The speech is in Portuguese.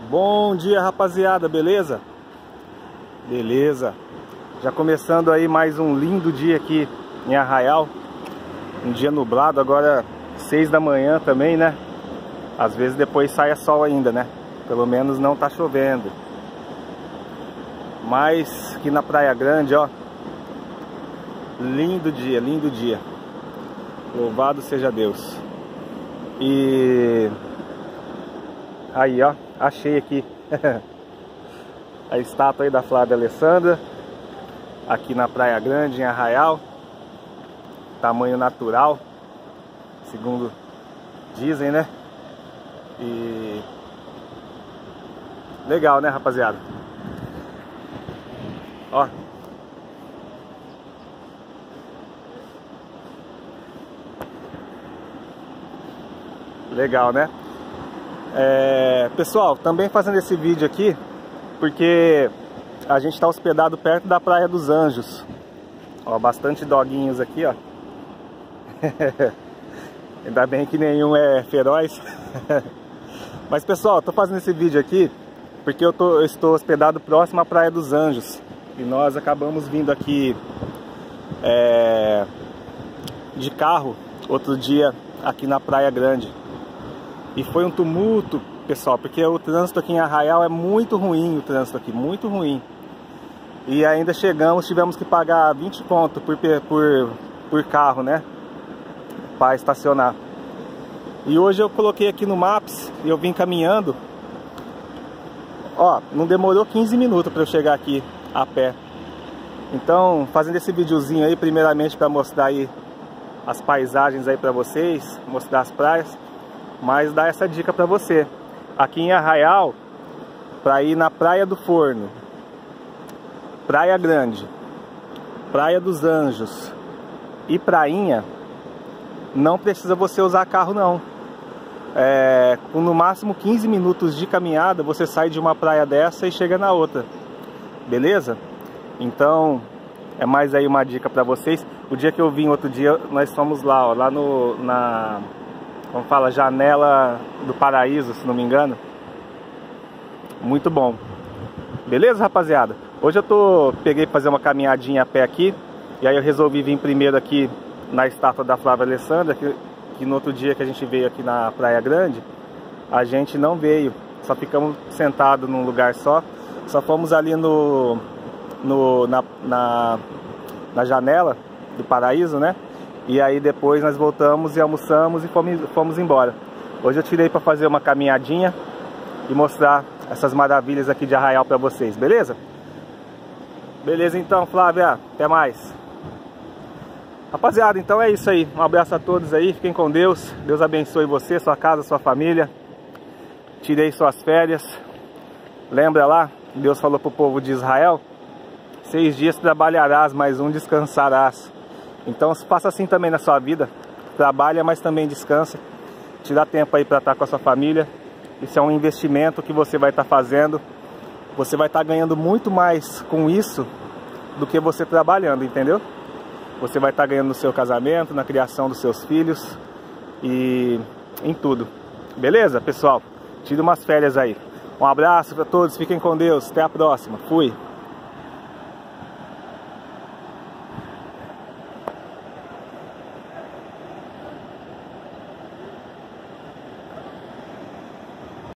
Bom dia, rapaziada, beleza? Beleza. Já começando aí mais um lindo dia aqui em Arraial. Um dia nublado, agora 6 da manhã também, né? Às vezes depois sai sol ainda, né? Pelo menos não tá chovendo. Mas aqui na Praia Grande, ó, lindo dia, lindo dia. Louvado seja Deus. E aí, ó, achei aqui a estátua aí da Flávia Alessandra, aqui na Praia Grande, em Arraial. Tamanho natural, segundo dizem, né? E legal, né, rapaziada? Ó, legal, né? Pessoal, também fazendo esse vídeo aqui porque a gente está hospedado perto da Praia dos Anjos. Ó, bastante doguinhos aqui, ó. Ainda bem que nenhum é feroz. Mas pessoal, tô fazendo esse vídeo aqui porque eu estou hospedado próximo à Praia dos Anjos. E nós acabamos vindo aqui de carro outro dia aqui na Praia Grande. E foi um tumulto, pessoal, porque o trânsito aqui em Arraial é muito ruim, o trânsito aqui, muito ruim. E ainda tivemos que pagar 20 conto por carro, né? Para estacionar. E hoje eu coloquei aqui no Maps e eu vim caminhando. Ó, não demorou 15 minutos para eu chegar aqui a pé. Então, fazendo esse videozinho aí, primeiramente para mostrar aí as paisagens aí para vocês, mostrar as praias. Mas dar essa dica para você. Aqui em Arraial, para ir na Praia do Forno, Praia Grande, Praia dos Anjos e Prainha, não precisa você usar carro não. Com no máximo 15 minutos de caminhada, você sai de uma praia dessa e chega na outra. Beleza? Então, é mais aí uma dica para vocês. O dia que eu vim outro dia, nós fomos lá, ó, lá como fala, Janela do Paraíso, se não me engano. Muito bom. Beleza, rapaziada? Hoje eu peguei pra fazer uma caminhadinha a pé aqui. E aí eu resolvi vir primeiro aqui na estátua da Flávia Alessandra, que no outro dia que a gente veio aqui na Praia Grande, a gente não veio. Só ficamos sentados num lugar só. Só fomos ali na Janela do Paraíso, né? E aí depois nós voltamos e almoçamos e fomos embora. Hoje eu tirei para fazer uma caminhadinha e mostrar essas maravilhas aqui de Arraial para vocês, beleza? Beleza então, Flávia, até mais. Rapaziada, então é isso aí. Um abraço a todos aí, fiquem com Deus. Deus abençoe você, sua casa, sua família. Tirei suas férias. Lembra lá, Deus falou para o povo de Israel: 6 dias trabalharás, mais um descansarás. Então faça assim também na sua vida. Trabalha, mas também descansa. Tira tempo aí para estar com a sua família. Isso é um investimento que você vai estar fazendo. Você vai estar ganhando muito mais com isso do que você trabalhando, entendeu? Você vai estar ganhando no seu casamento, na criação dos seus filhos e em tudo. Beleza, pessoal? Tira umas férias aí. Um abraço para todos, fiquem com Deus. Até a próxima. Fui.